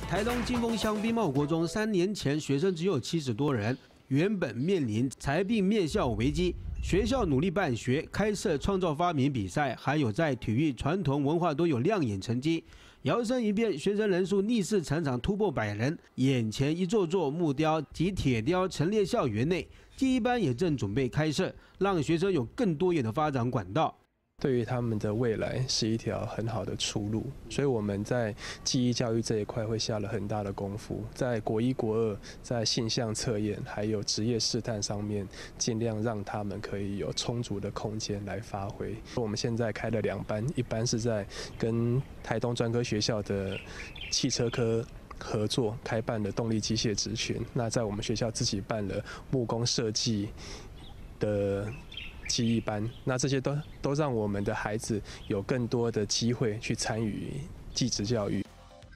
台东金峰乡宾茂国中3年前学生只有70多人，原本面临裁并灭校危机。学校努力办学，开设创造发明比赛，还有在体育、传统文化都有亮眼成绩。摇身一变，学生人数逆势成长，突破100人。眼前一座座木雕及铁雕陈列校园内，技艺班也正准备开设，让学生有更多元的发展管道。 对于他们的未来是一条很好的出路，所以我们在技艺教育这一块会下了很大的功夫，在国1、国2，在性向测验还有职业试探上面，尽量让他们可以有充足的空间来发挥。我们现在开了2班，一班是在跟台东专科学校的汽车科 合作开办了动力机械职群，那在我们学校自己办了木工设计的 技艺班，那这些都让我们的孩子有更多的机会去参与技职教育。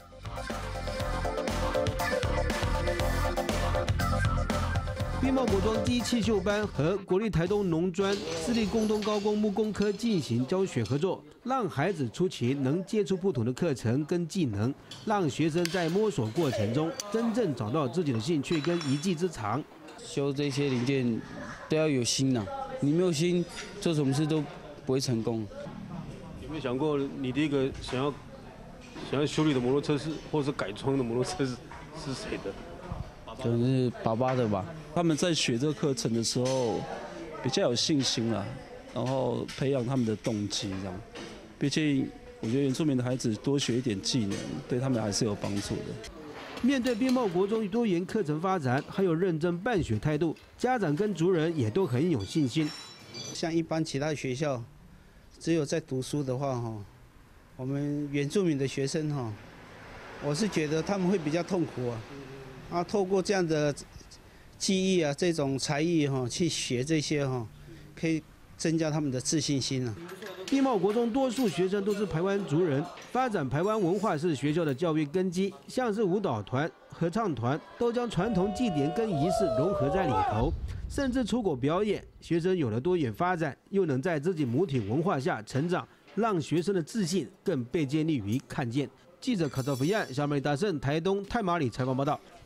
宾茂国中第一汽修班和国立台东农专、私立工东高工木工科进行教学合作，让孩子初期能接触不同的课程跟技能，让学生在摸索过程中真正找到自己的兴趣跟一技之长。 修这些零件都要有心呐、 你没有心，做什么事都不会成功。 有没有想过，你第一个想要修理的摩托车是，或是改装的摩托车是谁的？ 可能是爸爸的吧。 他们在学这个课程的时候比较有信心啦，然后培养他们的动机，这样。毕竟我觉得原住民的孩子多学一点技能，对他们还是有帮助的。 面对宾茂国中多元课程发展，还有认真办学态度，家长跟族人也都很有信心。 像一般其他学校，只有在读书的话，我们原住民的学生我是觉得他们会比较痛苦啊。透过这样的技艺啊，这种才艺去学这些可以增加他们的自信心啊。 宾茂国中多数学生都是排湾族人，发展排湾文化是学校的教育根基，像是舞蹈团、合唱团都将传统祭典跟仪式融合在里头，甚至出国表演。学生有了多元发展，又能在自己母体文化下成长，让学生的自信更被建立于看见。记者卡扎菲亚、小美大胜台东太马里采访报道。